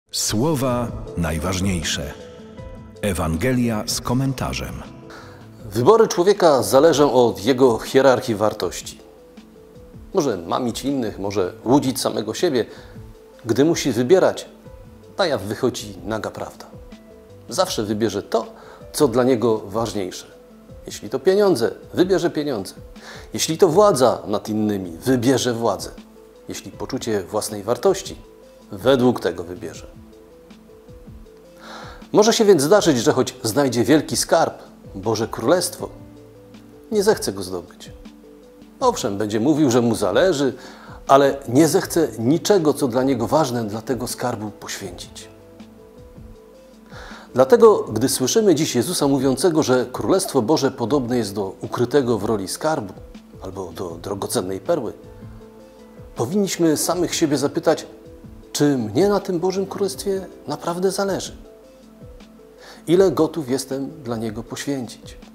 Słowa najważniejsze. Ewangelia z komentarzem. Wybory człowieka zależą od jego hierarchii wartości. Może mamić innych, może łudzić samego siebie. Gdy musi wybierać, na jaw wychodzi naga prawda. Zawsze wybierze to, co dla niego ważniejsze. Jeśli to pieniądze, wybierze pieniądze. Jeśli to władza nad innymi, wybierze władzę. Jeśli poczucie własnej wartości, według tego wybierze. Może się więc zdarzyć, że choć znajdzie wielki skarb, Boże Królestwo, nie zechce go zdobyć. Owszem, będzie mówił, że mu zależy, ale nie zechce niczego, co dla niego ważne, dla tego skarbu poświęcić. Dlatego, gdy słyszymy dziś Jezusa mówiącego, że Królestwo Boże podobne jest do ukrytego w roli skarbu albo do drogocennej perły, powinniśmy samych siebie zapytać, czy mnie na tym Bożym Królestwie naprawdę zależy? Ile gotów jestem dla niego poświęcić?